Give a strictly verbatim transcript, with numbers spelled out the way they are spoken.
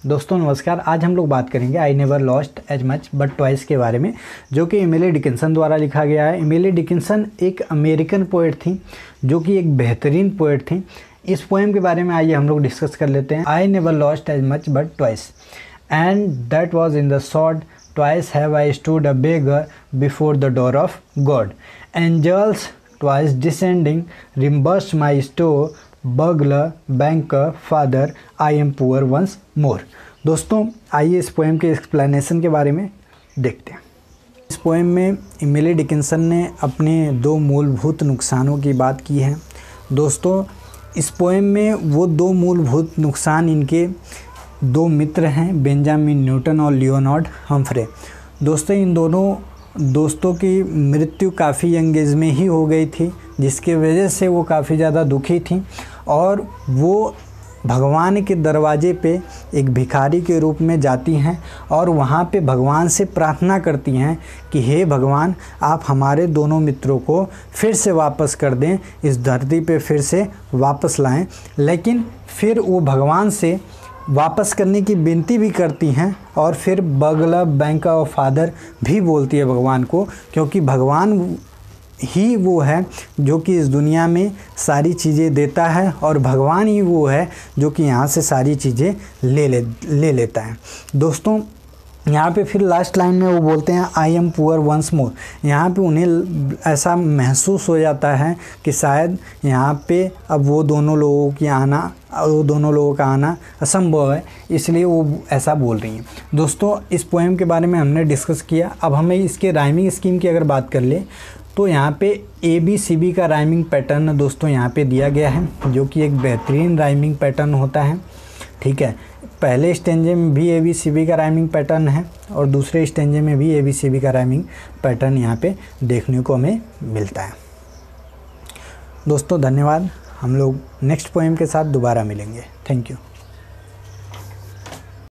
दोस्तों नमस्कार। आज हम लोग बात करेंगे I never lost as much but twice के बारे में, जो कि एमिली डिकिंसन द्वारा लिखा गया है। एमिली डिकिंसन एक अमेरिकन पोएट थी जो कि एक बेहतरीन पोएट थी। इस पोएम के बारे में आइए हम लोग डिस्कस कर लेते हैं। I never lost as much but twice and that was in the sod twice have I stood a beggar before the door of God angels twice descending reimburse my store burglar banker father I am poor once more. दोस्तों आइए इस poem के explanation के बारे में देखते हैं। इस पोएम में एमिली डिकिंसन ने अपने दो मूलभूत नुकसानों की बात की है। दोस्तों इस पोएम में वो दो मूलभूत नुकसान इनके दो मित्र हैं, बेंजामिन न्यूटन और लियोनार्ड हम्फ्रे। दोस्तों इन दोनों दोस्तों की मृत्यु काफ़ी यंग एज में ही हो गई थी, जिसके वजह से वो काफ़ी ज़्यादा दुखी थी और वो भगवान के दरवाजे पे एक भिखारी के रूप में जाती हैं और वहाँ पे भगवान से प्रार्थना करती हैं कि हे भगवान, आप हमारे दोनों मित्रों को फिर से वापस कर दें, इस धरती पे फिर से वापस लाएं। लेकिन फिर वो भगवान से वापस करने की विनती भी करती हैं और फिर बगलर बैंकर और फादर भी बोलती है भगवान को, क्योंकि भगवान ही वो है जो कि इस दुनिया में सारी चीज़ें देता है और भगवान ही वो है जो कि यहाँ से सारी चीज़ें ले ले ले लेता है। दोस्तों यहाँ पे फिर लास्ट लाइन में वो बोलते हैं I am poor once more. यहाँ पे उन्हें ऐसा महसूस हो जाता है कि शायद यहाँ पे अब वो दोनों लोगों की आना वो दोनों लोगों का आना असंभव है, इसलिए वो ऐसा बोल रही हैं। दोस्तों इस पोएम के बारे में हमने डिस्कस किया। अब हमें इसके राइमिंग स्कीम की अगर बात कर ले तो यहाँ पे ए बी सी बी का राइमिंग पैटर्न दोस्तों यहाँ पे दिया गया है, जो कि एक बेहतरीन राइमिंग पैटर्न होता है। ठीक है, पहले स्टेंजे में भी ए बी सी बी का राइमिंग पैटर्न है और दूसरे स्टेंजे में भी ए बी सी बी का राइमिंग पैटर्न यहाँ पे देखने को हमें मिलता है। दोस्तों धन्यवाद। हम लोग नेक्स्ट पोएम के साथ दोबारा मिलेंगे। Thank you.